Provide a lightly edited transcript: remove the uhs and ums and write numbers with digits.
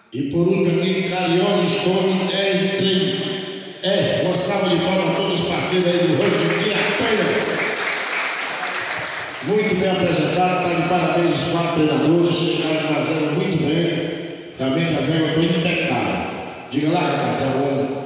E por último aqui, Carinhosa Stone R3. Uma salva de palmas a todos os parceiros aí do Rancho de Apanha. Muito bem apresentado, tá de parabéns os 4 treinadores, chegaram fazendo muito bem. Também fazendo muito impecável. Diga lá, Cacau.